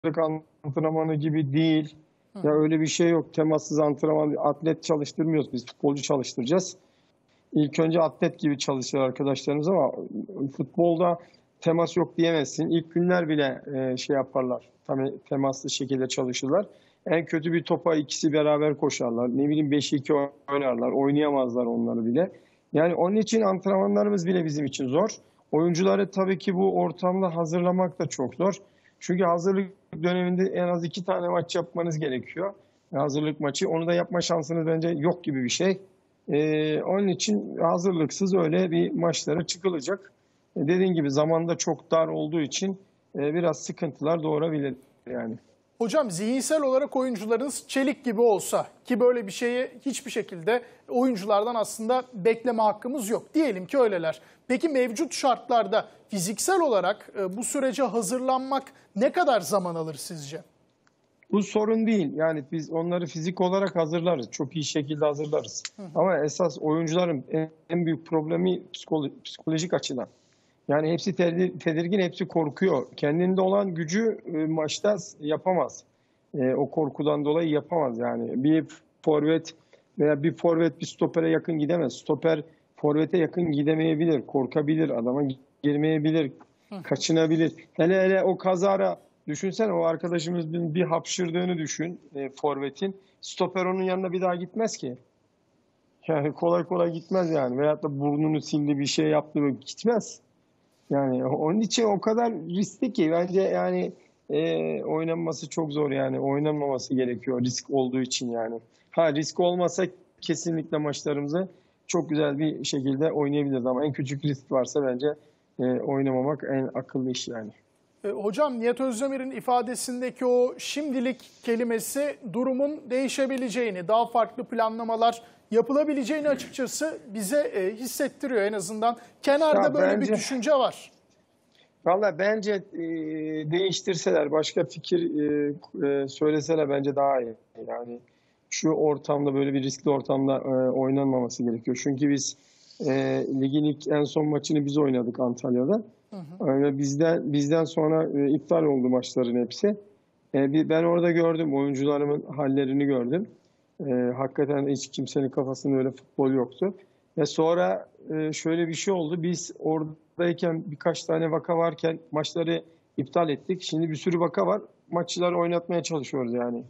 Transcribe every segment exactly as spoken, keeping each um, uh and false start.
antrenmanı gibi değil. Hı. Ya öyle bir şey yok. Temassız antrenman, atlet çalıştırmıyoruz biz. Futbolcu çalıştıracağız. İlk önce atlet gibi çalışır arkadaşlarımız ama futbolda temas yok diyemezsin. İlk günler bile e, şey yaparlar. Tam temaslı şekilde çalışırlar. En kötü bir topa ikisi beraber koşarlar. Ne bileyim beş iki oynarlar. Oynayamazlar onları bile. Yani onun için antrenmanlarımız bile bizim için zor. Oyuncuları tabii ki bu ortamda hazırlamak da çok zor. Çünkü hazırlık döneminde en az iki tane maç yapmanız gerekiyor. Hazırlık maçı. Onu da yapma şansınız bence yok gibi bir şey. Ee, onun için hazırlıksız öyle bir maçlara çıkılacak. Ee, dediğin gibi zamanda çok dar olduğu için e, biraz sıkıntılar doğurabilir yani. Hocam zihinsel olarak oyuncularınız çelik gibi olsa ki böyle bir şeyi hiçbir şekilde oyunculardan aslında bekleme hakkımız yok. Diyelim ki öyleler. Peki mevcut şartlarda fiziksel olarak e, bu sürece hazırlanmak ne kadar zaman alır sizce? Bu sorun değil. Yani biz onları fizik olarak hazırlarız. Çok iyi şekilde hazırlarız. Hı hı. Ama esas oyuncuların en büyük problemi psikolojik açıdan. Yani hepsi tedirgin, hepsi korkuyor. Kendinde olan gücü maçta yapamaz. E, o korkudan dolayı yapamaz yani. Bir forvet veya bir forvet bir stopere yakın gidemez. Stoper forvete yakın gidemeyebilir, korkabilir, adama girmeyebilir, kaçınabilir. Hele hele o kazara düşünsene, o arkadaşımızın bir hapşırdığını düşün e, forvetin. Stoper onun yanına bir daha gitmez ki. Yani kolay kolay gitmez yani. Veyahut da burnunu sildi, bir şey yaptı, gitmez. Yani onun için o kadar riskli ki bence yani e, oynanması çok zor yani. Oynanmaması gerekiyor risk olduğu için yani. Ha, risk olmasa kesinlikle maçlarımızı çok güzel bir şekilde oynayabiliriz ama en küçük risk varsa bence e, oynamamak en akıllı iş yani. E, hocam Nihat Özdemir'in ifadesindeki o şimdilik kelimesi durumun değişebileceğini, daha farklı planlamalar yapılabileceğini açıkçası bize e, hissettiriyor en azından. Kenarda Ya böyle bence, bir düşünce var. Valla bence e, değiştirseler, başka fikir e, e, söyleseler bence daha iyi. Yani şu ortamda, böyle bir riskli ortamda e, oynanmaması gerekiyor. Çünkü biz e, ligin ilk en son maçını biz oynadık Antalya'da. Hı hı. E, bizden bizden sonra e, iptal oldu maçların hepsi. E, ben orada gördüm, oyuncularımın hallerini gördüm. E, hakikaten hiç kimsenin kafasında öyle futbol yoktu. Ve sonra e, şöyle bir şey oldu. Biz oradayken birkaç tane vaka varken maçları iptal ettik. Şimdi bir sürü vaka var. Maççıları oynatmaya çalışıyoruz yani.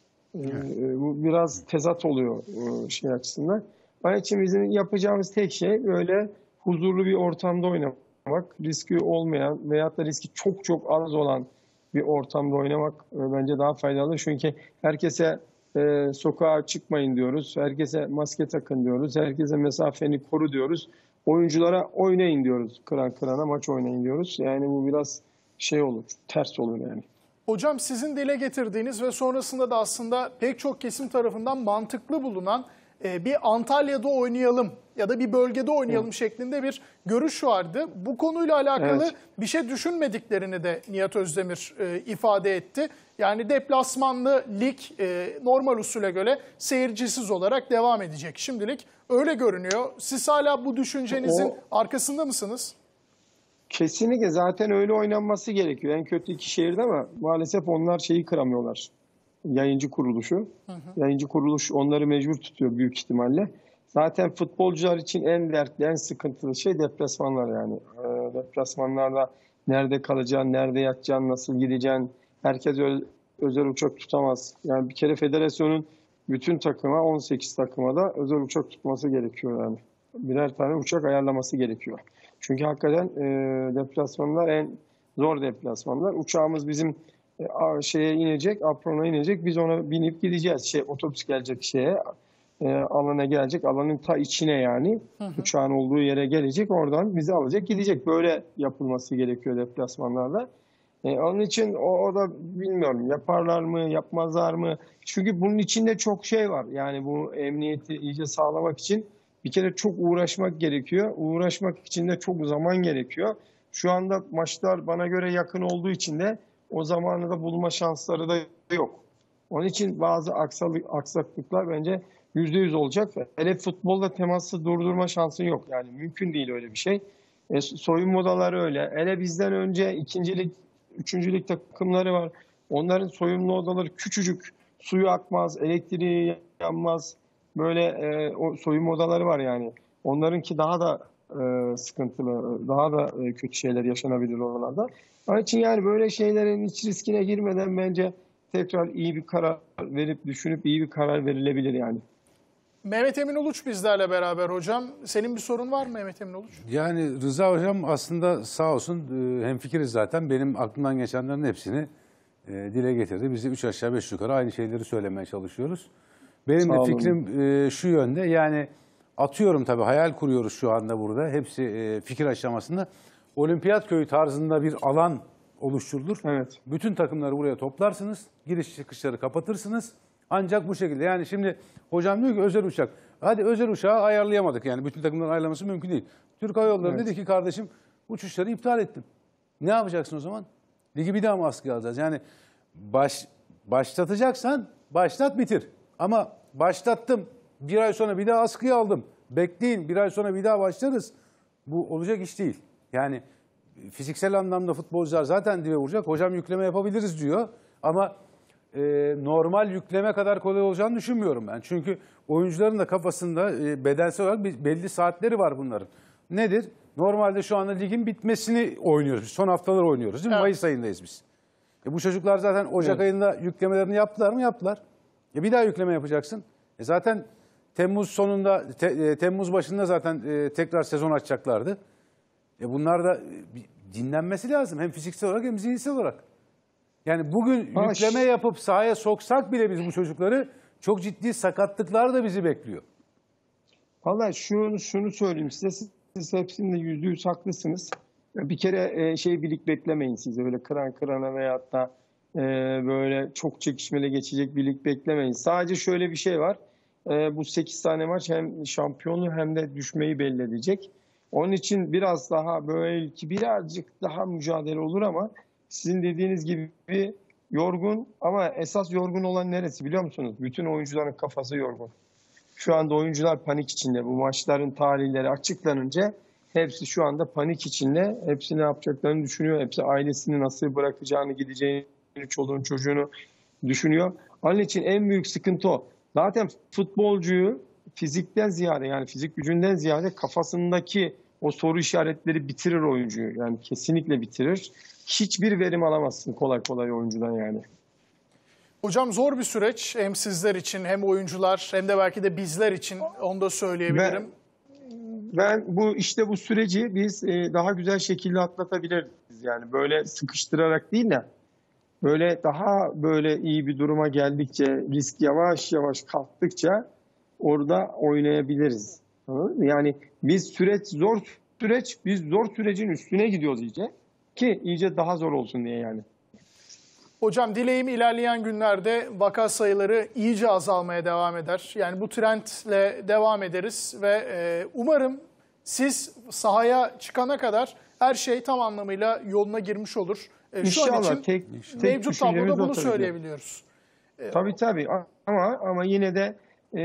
Evet. E, bu biraz tezat oluyor e, şey açısından. Onun için bizim yapacağımız tek şey böyle huzurlu bir ortamda oynamak. Riski olmayan veyahut da riski çok çok az olan bir ortamda oynamak e, bence daha faydalı. Çünkü herkese e, sokağa çıkmayın diyoruz. Herkese maske takın diyoruz. Herkese mesafeni koru diyoruz. Oyunculara oynayın diyoruz. Kıran kırana maç oynayın diyoruz. Yani bu biraz şey olur, ters olur yani. Hocam sizin dile getirdiğiniz ve sonrasında da aslında pek çok kesim tarafından mantıklı bulunan bir Antalya'da oynayalım ya da bir bölgede oynayalım evet. şeklinde bir görüş vardı. Bu konuyla alakalı evet. bir şey düşünmediklerini de Nihat Özdemir e, ifade etti. Yani deplasmanlı lig e, normal usule göre seyircisiz olarak devam edecek şimdilik. Öyle görünüyor. Siz hala bu düşüncenizin o, arkasında mısınız? Kesinlikle, zaten öyle oynanması gerekiyor. En kötü iki şehirde ama maalesef onlar şeyi kıramıyorlar. Yayıncı kuruluşu. Hı hı. Yayıncı kuruluş onları mecbur tutuyor büyük ihtimalle. Zaten futbolcular için en dertli, en sıkıntılı şey deplasmanlar yani. E, deplasmanlarda nerede kalacaksın, nerede yatacaksın, nasıl gideceksin. Herkes özel, özel uçak tutamaz. Yani bir kere federasyonun bütün takıma, on sekiz takıma da özel uçak tutması gerekiyor yani. Birer tane uçak ayarlaması gerekiyor. Çünkü hakikaten e, deplasmanlar en zor deplasmanlar. Uçağımız bizim e, şeye inecek, aprona inecek. Biz ona binip gideceğiz. Şey, otobüs gelecek şeye, e, alana gelecek. Alanın ta içine yani. Hı hı. Uçağın olduğu yere gelecek. Oradan bizi alacak, gidecek. Böyle yapılması gerekiyor deplasmanlarda. E, onun için o, o da bilmiyorum. Yaparlar mı, yapmazlar mı? Çünkü bunun içinde çok şey var. Yani bu emniyeti iyice sağlamak için bir kere çok uğraşmak gerekiyor. Uğraşmak için de çok zaman gerekiyor. Şu anda maçlar bana göre yakın olduğu için de o zamanı da bulma şansları da yok. Onun için bazı aksalık, aksaklıklar bence yüzde yüz olacak. Hele futbolda teması durdurma şansın yok. Yani mümkün değil öyle bir şey. E, soyunma odaları öyle. Hele bizden önce ikincilik, üçüncülük takımları var. Onların soyunma odaları küçücük, suyu akmaz, elektriği yanmaz. Böyle e, o soyunma odaları var yani. Onlarınki daha da e, sıkıntılı, daha da e, kötü şeyler yaşanabilir oralarda. Onun için yani böyle şeylerin hiç riskine girmeden bence tekrar iyi bir karar verip düşünüp iyi bir karar verilebilir yani. Mehmet Emin Uluç bizlerle beraber hocam. Senin bir sorun var mı Mehmet Emin Uluç? Yani Rıza Hocam aslında sağ olsun e, hemfikiriz zaten. Benim aklımdan geçenlerin hepsini e, dile getirdi. Biz de üç aşağı beş yukarı aynı şeyleri söylemeye çalışıyoruz. Benim Sağ de olun. fikrim e, şu yönde, yani atıyorum tabii, hayal kuruyoruz şu anda burada. Hepsi e, fikir aşamasında. Olimpiyat köyü tarzında bir alan oluşturulur. Evet. Bütün takımları buraya toplarsınız. Giriş çıkışları kapatırsınız. Ancak bu şekilde. Yani şimdi hocam diyor ki özel uçak. Hadi özel uçağı ayarlayamadık. Yani bütün takımların ayarlaması mümkün değil. Türk Hava Yolları Evet. dedi ki kardeşim uçuşları iptal ettim. Ne yapacaksın o zaman? Ligi bir daha mı askıya alacağız? Yani baş, başlatacaksan başlat bitir. Ama başlattım, bir ay sonra bir daha askıya aldım. Bekleyin, bir ay sonra bir daha başlarız. Bu olacak iş değil. Yani fiziksel anlamda futbolcular zaten dibe vuracak. Hocam yükleme yapabiliriz diyor. Ama e, normal yükleme kadar kolay olacağını düşünmüyorum ben. Çünkü oyuncuların da kafasında e, bedensel olarak bir, belli saatleri var bunların. Nedir? Normalde şu anda ligin bitmesini oynuyoruz. Son haftalar oynuyoruz değil mi? Evet. Mayıs ayındayız biz. E, bu çocuklar zaten Ocak Evet. ayında yüklemelerini yaptılar mı? Yaptılar. E, bir daha yükleme yapacaksın. E, zaten Temmuz sonunda, te, e, Temmuz başında zaten e, tekrar sezon açacaklardı. E, bunlar da e, bir dinlenmesi lazım. Hem fiziksel olarak hem zihinsel olarak. Yani bugün Ha, yükleme ş- yapıp sahaya soksak bile biz bu çocukları, çok ciddi sakatlıklar da bizi bekliyor. Vallahi şunu, şunu söyleyeyim size. Siz, siz hepsinde yüzde yüz haklısınız. Bir kere e, şey birlik beklemeyin siz. Öyle kıran kırana veyahut da e, böyle çok çekişmeli geçecek birlik beklemeyin. Sadece şöyle bir şey var. E, bu sekiz tane maç hem şampiyonu hem de düşmeyi belli edecek. Onun için biraz daha belki birazcık daha mücadele olur ama sizin dediğiniz gibi yorgun, ama esas yorgun olan neresi biliyor musunuz? Bütün oyuncuların kafası yorgun. Şu anda oyuncular panik içinde. Bu maçların tarihleri açıklanınca hepsi şu anda panik içinde. Hepsi ne yapacaklarını düşünüyor. Hepsi ailesini nasıl bırakacağını, gideceğini, çoluğun çocuğunu düşünüyor. Onun için en büyük sıkıntı o. Zaten futbolcuyu fizikten ziyade, yani fizik gücünden ziyade kafasındaki o soru işaretleri bitirir oyuncuyu. Yani kesinlikle bitirir. Hiçbir verim alamazsın kolay kolay oyuncudan yani. Hocam zor bir süreç hem sizler için hem oyuncular hem de belki de bizler için, onu da söyleyebilirim. Ben bu işte bu süreci biz e, daha güzel şekilde atlatabiliriz. Yani böyle sıkıştırarak değil de böyle daha böyle iyi bir duruma geldikçe, risk yavaş yavaş kalktıkça orada oynayabiliriz. Anladın mı? Yani biz süreç zor süreç, biz zor sürecin üstüne gidiyoruz iyice ki iyice daha zor olsun diye yani. Hocam dileğim ilerleyen günlerde vaka sayıları iyice azalmaya devam eder. Yani bu trendle devam ederiz ve e, umarım siz sahaya çıkana kadar her şey tam anlamıyla yoluna girmiş olur. E, şu an İnşallah için tek, tek mevcut düşüncemiz tabloda o bunu tabii. söyleyebiliyoruz. Tabii tabii ama ama yine de e,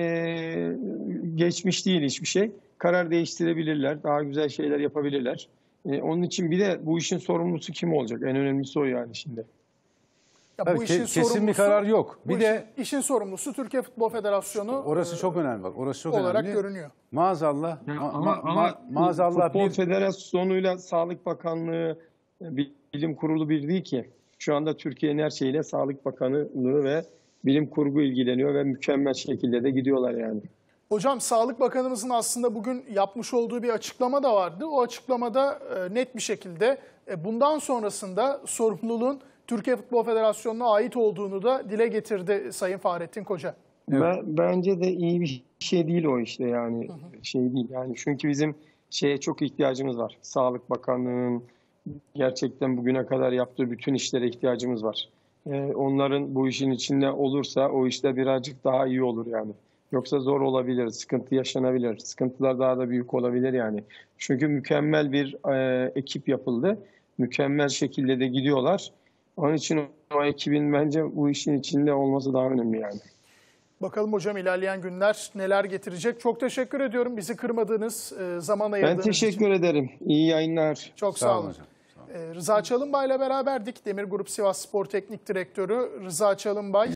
geçmiş değil hiçbir şey. Karar değiştirebilirler, daha güzel şeyler yapabilirler. E, onun için bir de bu işin sorumlusu kim olacak? En önemlisi o yani şimdi. Ya Tabii bu ke- işin kesin bir sorumlusu- karar yok. bu Bir işin, de işin sorumlusu Türkiye Futbol Federasyonu orası e, çok önemli bak. Orası çok olarak önemli. görünüyor. Maazallah, Ya ma- ama, ma- ama ma- maazallah Futbol bir Federasyonu'yla Sağlık Bakanlığı, Bilim Kurulu bir değil ki. Şu anda Türkiye'nin her şeyiyle Sağlık Bakanlığı ve Bilim Kurgu ilgileniyor ve mükemmel şekilde de gidiyorlar yani. Hocam Sağlık Bakanımızın aslında bugün yapmış olduğu bir açıklama da vardı. O açıklamada e, net bir şekilde e, bundan sonrasında sorumluluğun Türkiye Futbol Federasyonu'na ait olduğunu da dile getirdi Sayın Fahrettin Koca. Evet. Ben, bence de iyi bir şey değil o işte yani şey değil yani çünkü bizim şeye çok ihtiyacımız var. Sağlık Bakanlığı'nın gerçekten bugüne kadar yaptığı bütün işlere ihtiyacımız var. Ee, onların bu işin içinde olursa o işte birazcık daha iyi olur yani. Yoksa zor olabilir, sıkıntı yaşanabilir, sıkıntılar daha da büyük olabilir yani. Çünkü mükemmel bir e, ekip yapıldı, mükemmel şekilde de gidiyorlar. Onun için o ekibin bence bu işin içinde olması daha önemli yani. Bakalım hocam ilerleyen günler neler getirecek. Çok teşekkür ediyorum bizi kırmadığınız, e, zaman ayırdığınız Ben için. teşekkür ederim. İyi yayınlar. Çok sağ, Sağ olun olun. hocam. Sağ olun. Ee, Rıza Çalınbay'la beraberdik. Demir Grup Sivas Spor Teknik Direktörü Rıza Çalınbay.